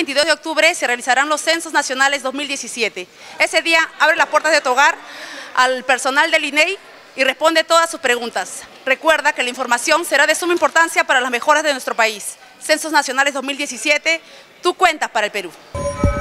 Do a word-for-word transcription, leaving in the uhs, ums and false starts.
veintidós de octubre se realizarán los Censos Nacionales dos mil diecisiete. Ese día abre las puertas de tu hogar al personal del I N E I y responde todas sus preguntas. Recuerda que la información será de suma importancia para las mejoras de nuestro país. Censos Nacionales dos mil diecisiete, tú cuentas para el Perú.